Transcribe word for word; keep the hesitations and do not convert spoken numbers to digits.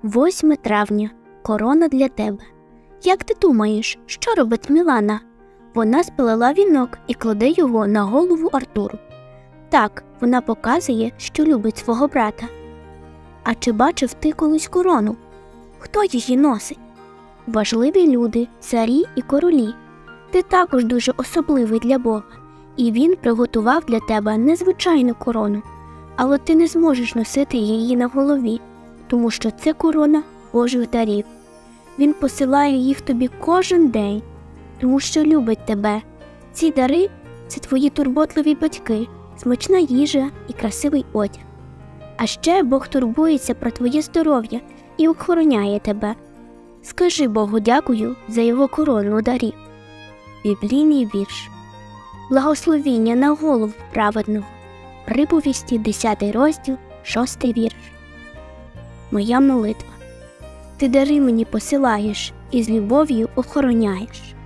восьме травня. Корона для тебе. Як ти думаєш, що робить Мілана? Вона сплела вінок і кладе його на голову Артуру. Так, вона показує, що любить свого брата. А чи бачив ти колись корону? Хто її носить? Важливі люди, царі і королі. Ти також дуже особливий для Бога, і Він приготував для тебе незвичайну корону. Але ти не зможеш носити її на голові, тому що це корона Божих дарів. Він посилає їх тобі кожен день, тому що любить тебе. Ці дари – це твої турботливі батьки, смачна їжа і красивий одяг. А ще Бог турбується про твоє здоров'я і охороняє тебе. Скажи Богу дякую за його корону дарів. Біблійний вірш. Благословіння на голову праведного. Приповісті, десятий розділ, шостий вірш. Моя молитва. Ти дари мені посилаєш і з любов'ю охороняєш.